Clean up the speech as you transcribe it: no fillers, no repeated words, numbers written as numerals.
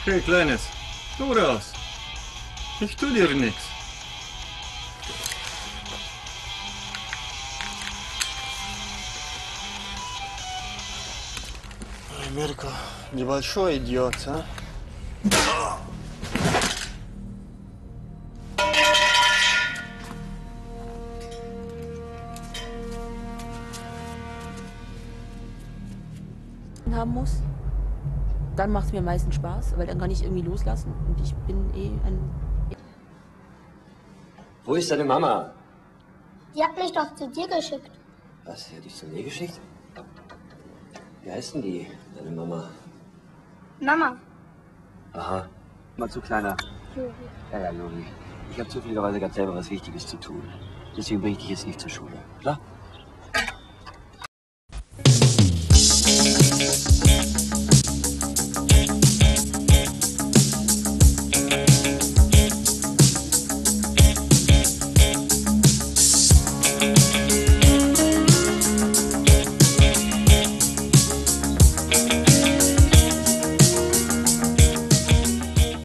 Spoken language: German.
Hey, Kleines, du raus. Ich tu dir nichts. Мирка, небольшой идиот, а? Haben muss, dann macht es mir meistens Spaß, weil dann kann ich irgendwie loslassen und ich bin ein... Wo ist deine Mama? Die hat mich doch zu dir geschickt. Was, die hat dich zu mir geschickt? Wie heißt denn die, deine Mama? Mama. Aha. Mal zu kleiner. Juri. Ja, Juri. Ich habe zufälligerweise gerade selber was Wichtiges zu tun. Deswegen bringe ich dich jetzt nicht zur Schule. Klar?